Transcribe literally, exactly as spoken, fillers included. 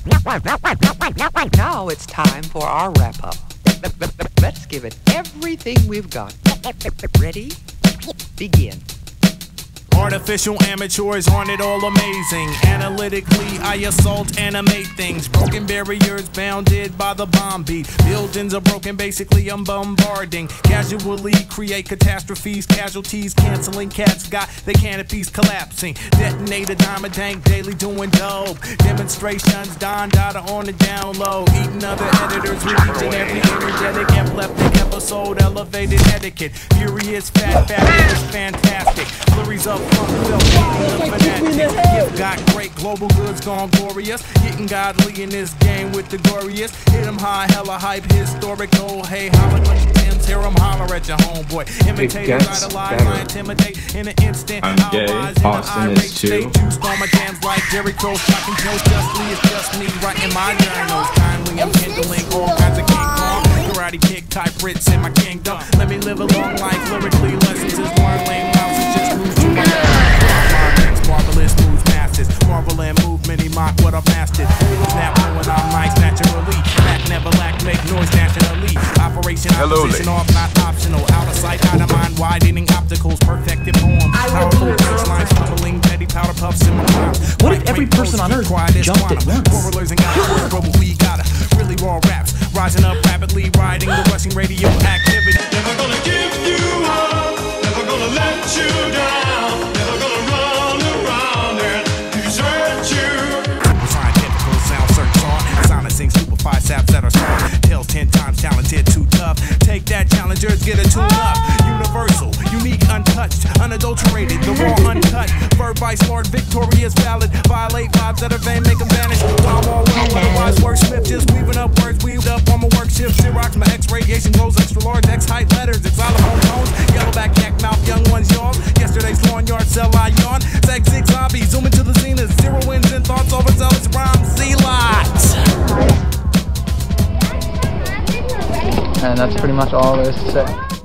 Now it's time for our wrap-up. Let's give it everything we've got. Ready? Begin. Artificial amateurs, aren't it all amazing? Analytically, I assault, animate things. Broken barriers bounded by the bomb beat. Buildings are broken, basically I'm bombarding. Casually create catastrophes, casualties, canceling cats got their canopies collapsing. Detonate a diamond tank, daily doing dope. Demonstrations, Don Dada on the down low. Eating other editors with each and every energetic epileptic episode. Elevated etiquette, furious, fat, fabulous, fantastic. Flurries up. Gift got great, global goods gone glorious. Getting godly in this game with the glorious. Hit 'em high, hella hype, historical. Hey, holler when you dance, hear 'em holler at your homeboy. Imitate, idolize, I intimidate in an instant. I'm gay, Austin is too. Juice on my jams like Jerry Crow, shocking Joe justly. It's just me writing my journals. Kindly, I'm handling all kinds of King Kong. Karate kick, type Brits in my kingdom. Let me live a long life, lyrically lessons is one lame mouse. It's just cruise to my marvelous moves masters. Marvel and move, many mock what I've mastered. Snap knowing I'm nice naturally. Back never lack, make noise nationally. Operation opposition off, not optional. Out of sight, out of mind, widening opticals, perfected poems. Powerful punchlines, fumbling, petty powder puffs in my rhymes. What if every person on earth jumped at once? Correlers and got but we gotta really raw raps. Rising up rapidly, riding the rushing radio activity. Never gonna give you up, never gonna let you down, never gonna run around and desert you. Scientific sound search on, silencing superfly saps that are strong. Tails ten times talented, too tough. Take that, challengers, get a tune up. Universal, unique, untouched, unadulterated, the raw, uncut. Bird vice lord, victorious, valid. Violate vibes that are vain, make them vanish. Tom all well, otherwise wordsmith, just weaving up words, weaved up on my work shift. Xerox, my X radiation glows extra large, X height letters, xylophone tones, yellowback, yak mouth, young ones yawn. Yesterday's lawn yard, sell I yawn. Zag zig zombie, zoom into the zenith. Zero wins and thoughts, overzealous rhymes, Z-lots. And that's pretty much all there is to say.